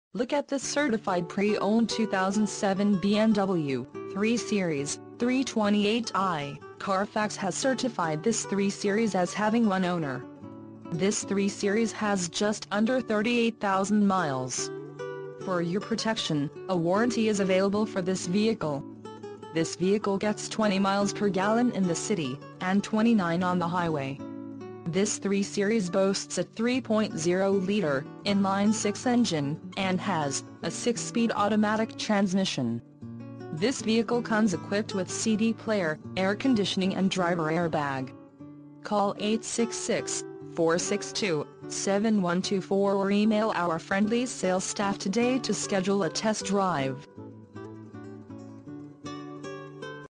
Look at this certified pre-owned 2007 BMW 3 Series 328i. Carfax has certified this 3 Series as having one owner. This 3 Series has just under 38,000 miles. For your protection, a warranty is available for this vehicle. This vehicle gets 20 miles per gallon in the city, and 29 on the highway. This 3 Series boasts a 3.0-liter, inline-six engine, and has a 6-speed automatic transmission. This vehicle comes equipped with CD player, air conditioning and driver airbag. Call 866-462-7124 or email our friendly sales staff today to schedule a test drive.